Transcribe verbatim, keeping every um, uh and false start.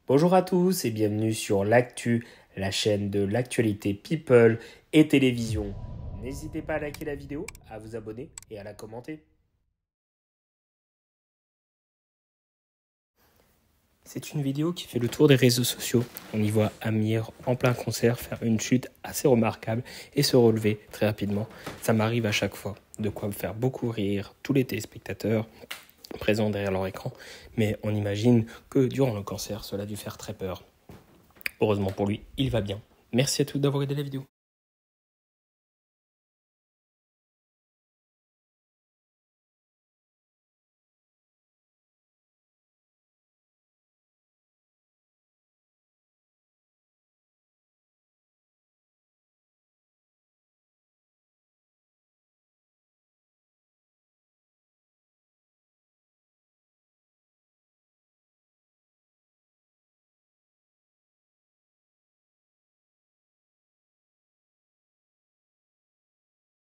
Bonjour à tous et bienvenue sur l'Actu, la chaîne de l'actualité People et Télévision. N'hésitez pas à liker la vidéo, à vous abonner et à la commenter. C'est une vidéo qui fait le tour des réseaux sociaux. On y voit Amir en plein concert faire une chute assez remarquable et se relever très rapidement. Ça m'arrive à chaque fois, de quoi me faire beaucoup rire tous les téléspectateurs présents derrière leur écran. Mais on imagine que durant le concert, cela a dû faire très peur. Heureusement pour lui, il va bien. Merci à tous d'avoir aidé la vidéo.